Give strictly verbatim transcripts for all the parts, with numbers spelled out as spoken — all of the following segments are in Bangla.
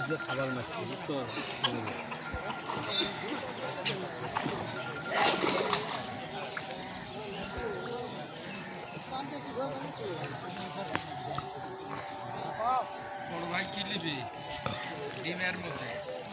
খাবার মারছি তো বড় ভাই কি নিবি ডিমের মধ্যে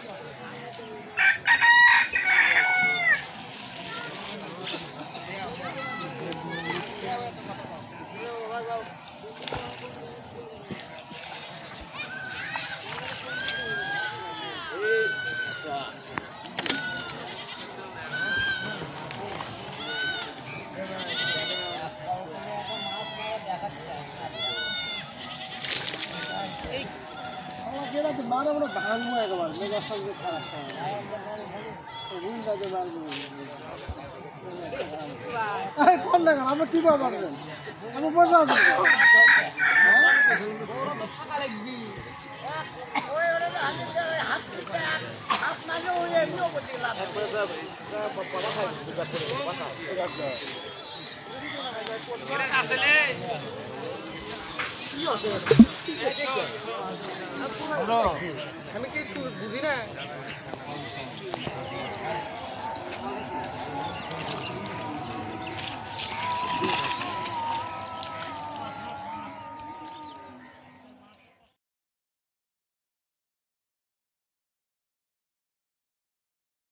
মানে মনে ভাঙবো একবার মেজার সঙ্গে খারাপ কোন না আমার টিপা পারবেন আমি বসে আছি আমি কিছু বুঝি না